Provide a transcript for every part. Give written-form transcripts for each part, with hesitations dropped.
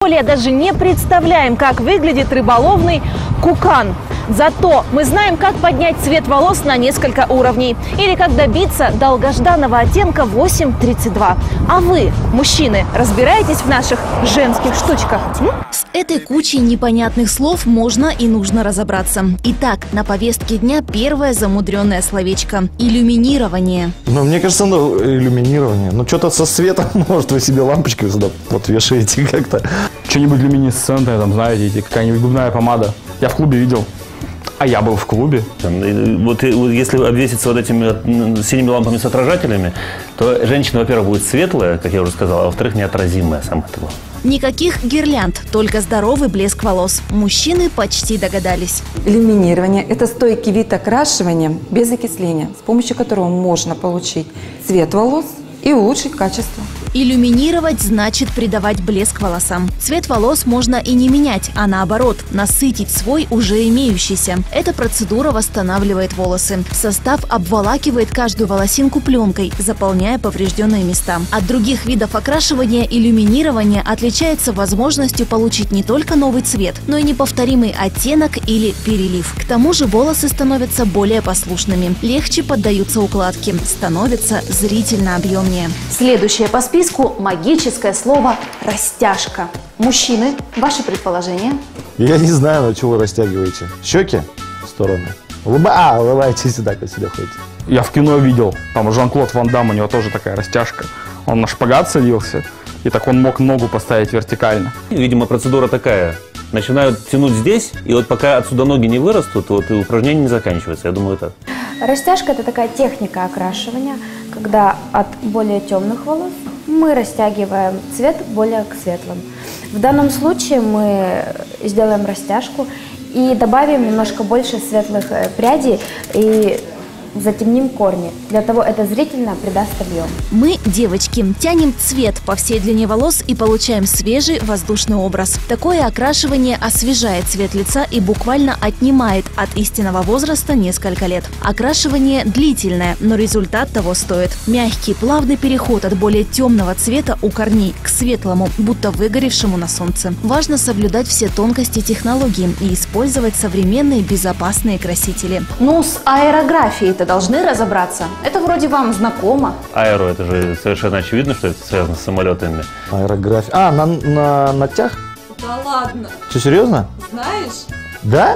Даже не представляем, как выглядит рыболовный кукан. Зато мы знаем, как поднять цвет волос на несколько уровней. Или как добиться долгожданного оттенка 8:32. А вы, мужчины, разбираетесь в наших женских штучках? С этой кучей непонятных слов можно и нужно разобраться. Итак, на повестке дня первое замудренное словечко – иллюминирование. Ну, мне кажется, иллюминирование. Ну, что-то со светом, может, вы себе лампочкой сюда подвешаете как-то. Что-нибудь люминесцентное, там, знаете, какая-нибудь губная помада. Я в клубе видел. А я был в клубе. Вот если обвеситься вот этими синими лампами с отражателями, то женщина, во-первых, будет светлая, как я уже сказал, а во-вторых, неотразимая, самое главное. Никаких гирлянд, только здоровый блеск волос. Мужчины почти догадались. Иллюминирование – это стойкий вид окрашивания без окисления, с помощью которого можно получить цвет волос и улучшить качество. Иллюминировать значит придавать блеск волосам. Цвет волос можно и не менять, а наоборот, насытить свой уже имеющийся. Эта процедура восстанавливает волосы. Состав обволакивает каждую волосинку пленкой, заполняя поврежденные места. От других видов окрашивания иллюминирование отличается возможностью получить не только новый цвет, но и неповторимый оттенок или перелив. К тому же волосы становятся более послушными, легче поддаются укладке, становятся зрительно объемнее. Следующее по списку – магическое слово «растяжка». Мужчины, ваши предположения? Я не знаю, на чего вы растягиваете. Щеки в сторону. Улыбайтесь сюда, как сюда ходите. Я в кино видел, там Жан-Клод Ван Дамм, у него тоже такая растяжка. Он на шпагат садился, и так он мог ногу поставить вертикально. Видимо, процедура такая. Начинают тянуть здесь, и вот пока отсюда ноги не вырастут, вот и упражнение не заканчивается. Я думаю, так. Растяжка – это такая техника окрашивания, когда от более темных волос мы растягиваем цвет более к светлым. В данном случае мы сделаем растяжку и добавим немножко больше светлых прядей и затемним корни. Для того это зрительно придаст объем. Мы, девочки, тянем цвет по всей длине волос и получаем свежий воздушный образ. Такое окрашивание освежает цвет лица и буквально отнимает от истинного возраста несколько лет. Окрашивание длительное, но результат того стоит. Мягкий, плавный переход от более темного цвета у корней к светлому, будто выгоревшему на солнце. Важно соблюдать все тонкости технологии и использовать современные безопасные красители. Ну, с аэрографией-то должны разобраться. Это вроде вам знакомо. Аэро, это же совершенно очевидно, что это связано с самолетами. Аэрография. А, на ногтях? Да ладно. Что, серьезно? Знаешь? Да?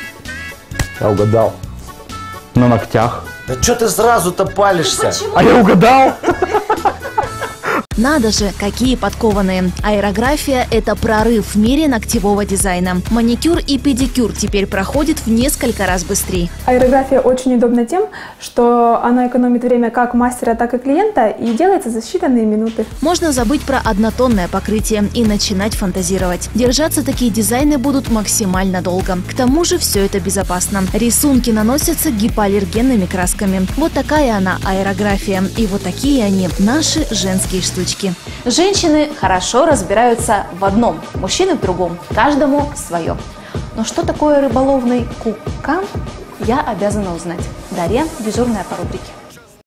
Я угадал. На ногтях. Да что ты сразу-то палишься? А я угадал! Надо же, какие подкованные. Аэрография – это прорыв в мире ногтевого дизайна. Маникюр и педикюр теперь проходят в несколько раз быстрее. Аэрография очень удобна тем, что она экономит время как мастера, так и клиента и делается за считанные минуты. Можно забыть про однотонное покрытие и начинать фантазировать. Держаться такие дизайны будут максимально долго. К тому же все это безопасно. Рисунки наносятся гипоаллергенными красками. Вот такая она аэрография. И вот такие они, наши женские штучки. Женщины хорошо разбираются в одном, мужчины в другом. Каждому свое. Но что такое рыболовный кукан, я обязана узнать. Дарья, дежурная по рубрике.